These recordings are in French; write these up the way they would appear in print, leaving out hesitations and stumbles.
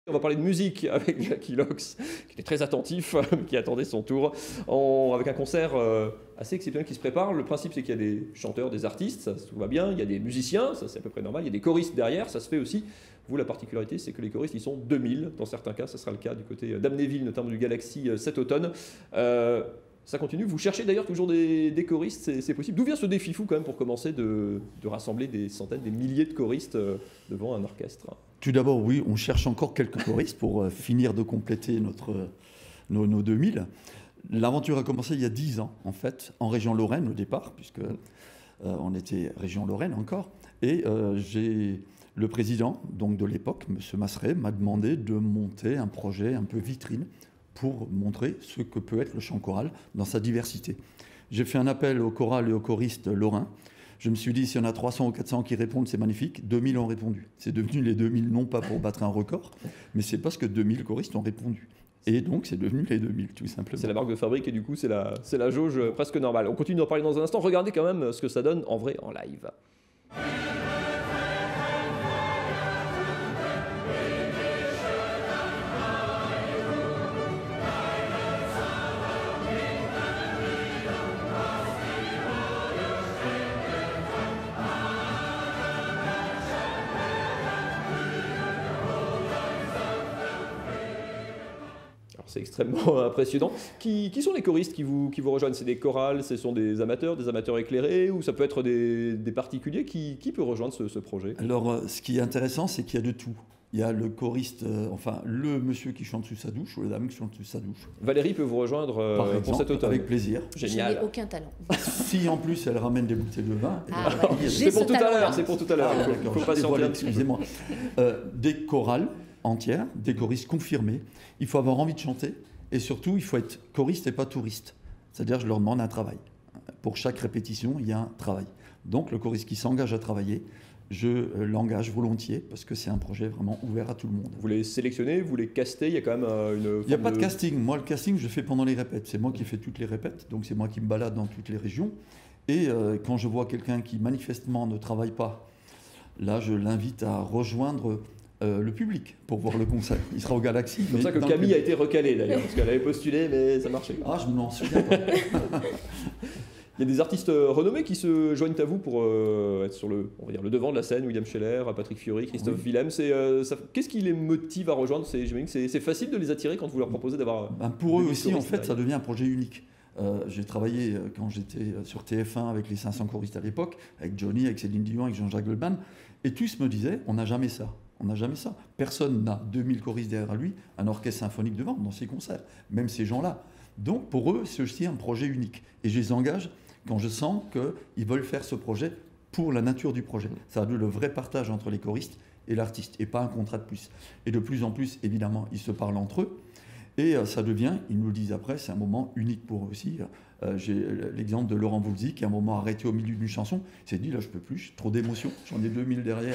On va parler de musique avec Jackie Lox, qui est très attentif, qui attendait son tour, avec un concert assez exceptionnel qui se prépare. Le principe, c'est qu'il y a des chanteurs, des artistes, ça tout va bien, il y a des musiciens, ça c'est à peu près normal, il y a des choristes derrière, ça se fait aussi. Vous, la particularité, c'est que les choristes, ils sont 2000, dans certains cas, ça sera le cas du côté d'Amnéville, notamment du Galaxy cet automne. Ça continue, vous cherchez d'ailleurs toujours des choristes, c'est possible. D'où vient ce défi fou quand même pour commencer de rassembler des centaines, des milliers de choristes devant un orchestre? Tout d'abord, oui, on cherche encore quelques choristes pour finir de compléter nos 2000. L'aventure a commencé il y a 10 ans, en fait, en région Lorraine au départ, puisque on était région Lorraine encore. Et le président donc, de l'époque, M. Masseret, m'a demandé de monter un projet un peu vitrine pour montrer ce que peut être le chant choral dans sa diversité. J'ai fait un appel aux chorales et aux choristes lorrains. Je me suis dit, s'il y en a 300 ou 400 qui répondent, c'est magnifique. 2000 ont répondu. C'est devenu les 2000, non pas pour battre un record, mais c'est parce que 2000 choristes ont répondu. Et donc, c'est devenu les 2000, tout simplement. C'est la marque de fabrique et du coup, c'est la jauge presque normale. On continue d'en parler dans un instant. Regardez quand même ce que ça donne en vrai, en live. C'est extrêmement impressionnant. Qui sont les choristes qui vous rejoignent? C'est des chorales, ce sont des amateurs éclairés, ou ça peut être des particuliers? Qui peut rejoindre ce projet? Alors, ce qui est intéressant, c'est qu'il y a de tout. Il y a le choriste, le monsieur qui chante sous sa douche, ou la dame qui chante sous sa douche. Valérie peut vous rejoindre par exemple, pour cet automne. Avec plaisir. Génial. Je n'ai aucun talent. Si en plus elle ramène des bouteilles de vin. C'est pour tout à l'heure, c'est pour tout à l'heure. Il faut patienter. Excusez-moi. Des chorales entières, des choristes confirmés. Il faut avoir envie de chanter et surtout, il faut être choriste et pas touriste. C'est-à-dire, je leur demande un travail. Pour chaque répétition, il y a un travail. Donc, le choriste qui s'engage à travailler, je l'engage volontiers parce que c'est un projet vraiment ouvert à tout le monde. Vous les sélectionnez, vous les castez, il y a quand même une... Il n'y a pas de casting. Moi, le casting, je le fais pendant les répètes. C'est moi qui fais toutes les répètes, donc c'est moi qui me balade dans toutes les régions. Et quand je vois quelqu'un qui manifestement ne travaille pas, là, je l'invite à rejoindre le public pour voir le concert. Il sera au Galaxy. C'est pour ça que Camille a été recalée d'ailleurs, parce qu'elle avait postulé, mais ça marchait. Ah, je m'en souviens pas. Il y a des artistes renommés qui se joignent à vous pour être sur le devant de la scène. William Scheller, Patrick Fiori, Christophe Willem. Qu'est-ce qui les motive à rejoindre? J'imagine que c'est facile de les attirer quand vous leur proposez d'avoir... pour eux aussi, en fait, ça devient un projet unique. J'ai travaillé quand j'étais sur TF1 avec les 500 choristes à l'époque, avec Johnny, avec Céline Dion, avec Jean-Jacques Goldman, et tous me disaient, on n'a jamais ça. On n'a jamais ça. Personne n'a 2000 choristes derrière lui, un orchestre symphonique devant dans ses concerts, même ces gens-là. Donc pour eux, c'est aussi un projet unique. Et je les engage quand je sens qu'ils veulent faire ce projet pour la nature du projet. Ça a le vrai partage entre les choristes et l'artiste, et pas un contrat de plus. Et de plus en plus, évidemment, ils se parlent entre eux. Et ça devient, ils nous le disent après, c'est un moment unique pour eux aussi. J'ai l'exemple de Laurent Voulzy qui, à un moment, arrêté au milieu d'une chanson, s'est dit, là, je peux plus, j'ai trop d'émotions, j'en ai 2000 derrière.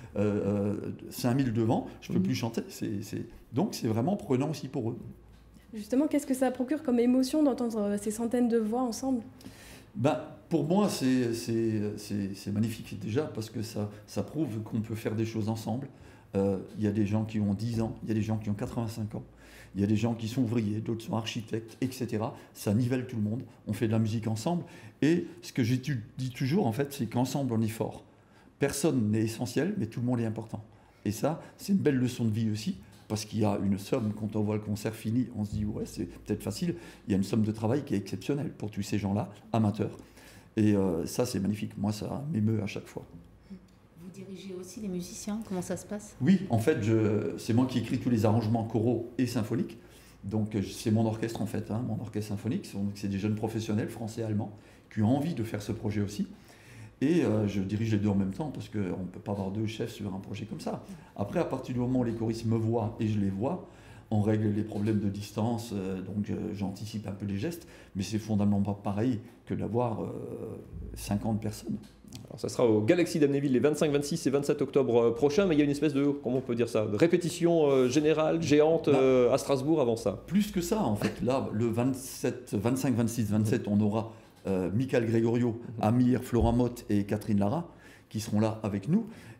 5000 devant, je ne peux plus chanter. Donc c'est vraiment prenant aussi pour eux. Justement, qu'est-ce que ça procure comme émotion d'entendre ces centaines de voix ensemble? Pour moi, c'est magnifique déjà parce que ça prouve qu'on peut faire des choses ensemble. Il y a des gens qui ont 10 ans, il y a des gens qui ont 85 ans, il y a des gens qui sont ouvriers, d'autres sont architectes, etc. Ça nivelle tout le monde, on fait de la musique ensemble. Et ce que je dis toujours, en fait, c'est qu'ensemble, on est fort. Personne n'est essentiel, mais tout le monde est important. Et ça, c'est une belle leçon de vie aussi, parce qu'il y a une somme, quand on voit le concert fini, on se dit, ouais, c'est peut-être facile. Il y a une somme de travail qui est exceptionnelle pour tous ces gens-là, amateurs. Et ça, c'est magnifique. Moi, ça m'émeut à chaque fois. Vous dirigez aussi les musiciens? Comment ça se passe? Oui, en fait, c'est moi qui écris tous les arrangements choraux et symphoniques. Donc, c'est mon orchestre, en fait, mon orchestre symphonique. C'est des jeunes professionnels, français et allemands, qui ont envie de faire ce projet aussi. Et je dirige les deux en même temps parce qu'on ne peut pas avoir deux chefs sur un projet comme ça. Après, à partir du moment où les choristes me voient et je les vois, on règle les problèmes de distance, donc j'anticipe un peu les gestes, mais c'est fondamentalement pas pareil que d'avoir 50 personnes. Alors ça sera au Galaxy d'Amnéville les 25, 26 et 27 octobre prochains, mais il y a une espèce de, comment on peut dire ça, de répétition générale, géante à Strasbourg avant ça. Plus que ça, en fait. Là, le 27, 25, 26, 27, on aura Michael Gregorio, Amir, Florent Mott et Catherine Lara qui seront là avec nous.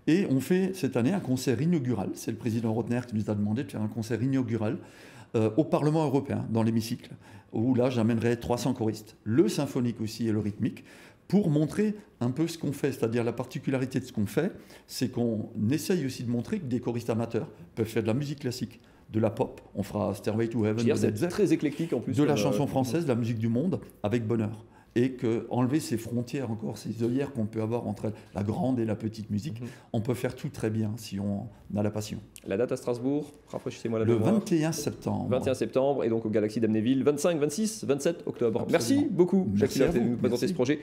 Et on fait cette année un concert inaugural. C'est le président Rotner qui nous a demandé de faire un concert inaugural au Parlement européen, dans l'hémicycle, où là j'amènerai 300 choristes, le symphonique aussi et le rythmique, pour montrer un peu ce qu'on fait. C'est-à-dire la particularité de ce qu'on fait, c'est qu'on essaye aussi de montrer que des choristes amateurs peuvent faire de la musique classique, de la pop, on fera Stairway to Heaven, C'est très éclectique en plus. de la chanson française, de la musique du monde, avec bonheur. Et qu'enlever ces frontières encore, ces œillères qu'on peut avoir entre la grande et la petite musique, on peut faire tout très bien si on a la passion. La date à Strasbourg, rafraîchissez-moi la Le mémoire. 21 septembre. 21 septembre, et donc au Galaxy d'Amnéville, 25, 26, 27 octobre. Absolument. Merci beaucoup, Jacques Merci à Pilote, de vous. nous présenter Merci. ce projet.